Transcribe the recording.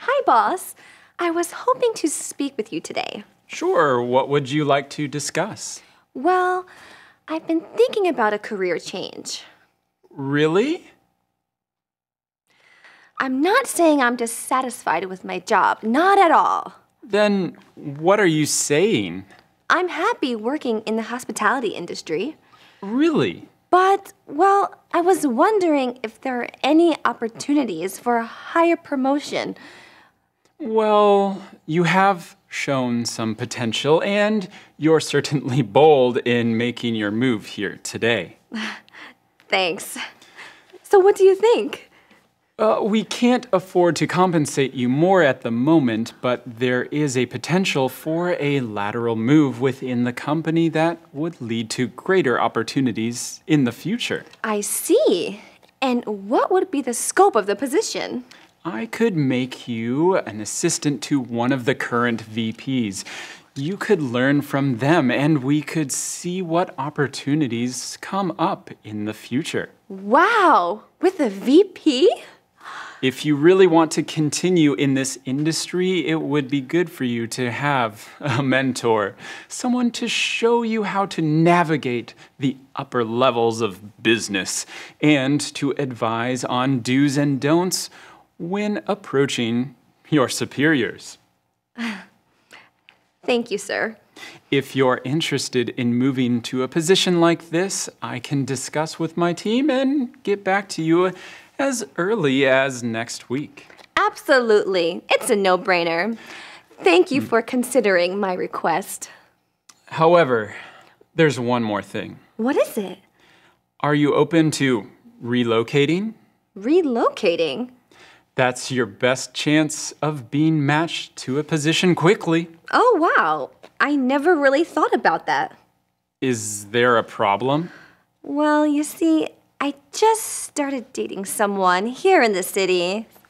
Hi, boss. I was hoping to speak with you today. Sure, what would you like to discuss? Well, I've been thinking about a career change. Really? I'm not saying I'm dissatisfied with my job, not at all. Then what are you saying? I'm happy working in the hospitality industry. Really? But, well, I was wondering if there are any opportunities for a higher promotion. Well, you have shown some potential, and you're certainly bold in making your move here today. Thanks. So what do you think? We can't afford to compensate you more at the moment, but there is a potential for a lateral move within the company that would lead to greater opportunities in the future. I see. And what would be the scope of the position? I could make you an assistant to one of the current VPs. You could learn from them, and we could see what opportunities come up in the future. Wow! With a VP? If you really want to continue in this industry, it would be good for you to have a mentor, someone to show you how to navigate the upper levels of business and to advise on do's and don'ts when approaching your superiors. Thank you, sir. If you're interested in moving to a position like this, I can discuss with my team and get back to you as early as next week. Absolutely. It's a no-brainer. Thank you for considering my request. However, there's one more thing. What is it? Are you open to relocating? Relocating? That's your best chance of being matched to a position quickly. Oh, wow. I never really thought about that. Is there a problem? Well, you see, I just started dating someone here in the city.